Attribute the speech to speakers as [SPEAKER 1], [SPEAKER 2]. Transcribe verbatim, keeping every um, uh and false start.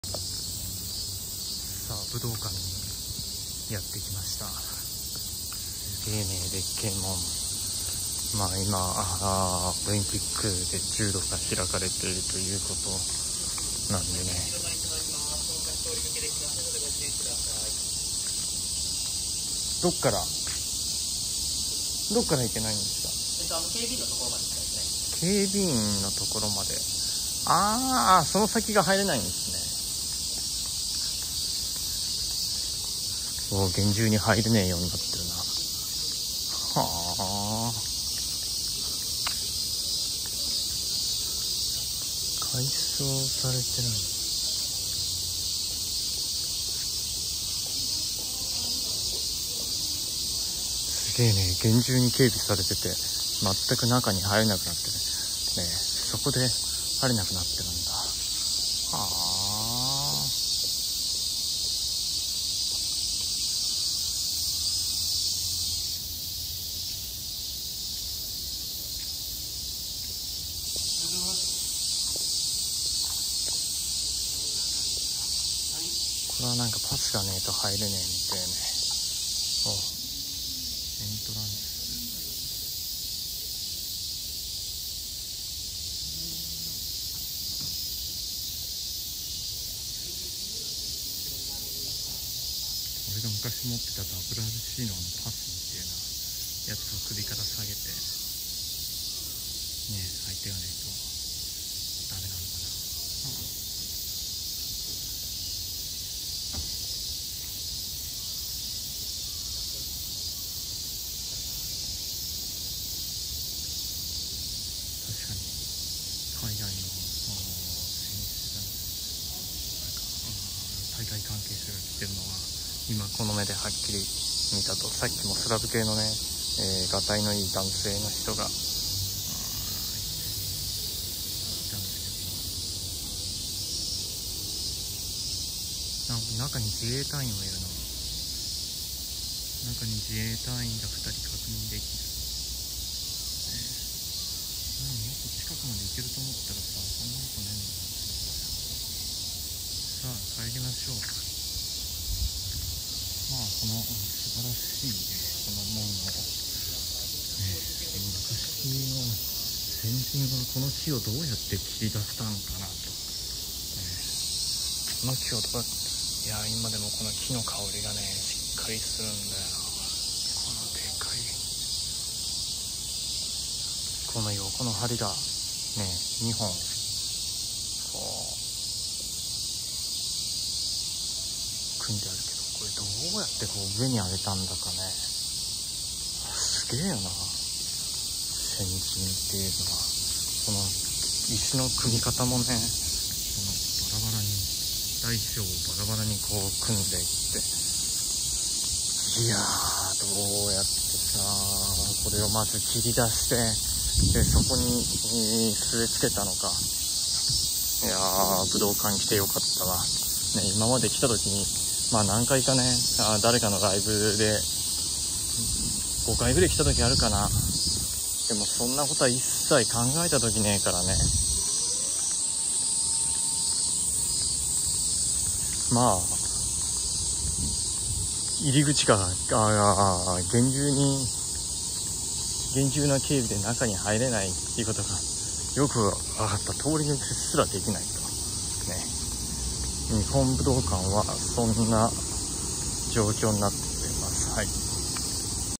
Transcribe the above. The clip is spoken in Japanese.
[SPEAKER 1] さあ武道館にやってきました。すげえね、でっけえもん。まあ今あオリンピックで柔道が開かれているということなんでね、どっからどっから行けないんですか？
[SPEAKER 2] えっと、あの警備員のところまでしか行けない。
[SPEAKER 1] 警備員のところまで。ああ、その先が入れないんですね。もう厳重に入れねえようになってるな。はあ。改装されてるんだ。すげえね、厳重に警備されてて全く中に入れなくなってるね。そこで入れなくなってるんだ。はあ。これはなんかパスがねえと入れねえみたいね。お、エントランス。俺が昔持ってた ダブリューアールシー のあのパスみたいなやつを首から下げてね、相手がねえとダメなのかな。確かに海外の選手だ、なんか大会関係者が来てるのは今この目ではっきり見たと。さっきもスラブ系のね、えー、がたいのいい男性の人がいたんですけど、なんか中に自衛隊員もいるな。中に自衛隊員がふたり確認できる。何、もっと近くまで行けると思ったらさ、そんなことねえんだ。さあ帰りましょう。まあこの素晴らしいね、この門を、ね、昔の先人はこの木をどうやって切り出したんかなと、ね、この木をどうやって、いや今でもこの木の香りがねしっかりするんだよな。このでかいこの横の梁がねにほんこう組んであるけど、これどうやってこう上に上げたんだかね。すげえよな、先人っていうのは。この石の組み方もね、このバラバラに大小をバラバラにこう組んでいって、いやーどうやってさこれをまず切り出して、でそこに据え付けたのか。いやー武道館来てよかったわ、ね、今まで来た時にまあ何回かね、あ誰かのライブでごかいぐらい来た時あるかな。でもそんなことは一切考えた時ねえからね。まあ入り口があ厳重に厳重な警備で中に入れないっていうことがよく分かった。通り抜けすらできないとね。日本武道館はそんな状況になっています。はい。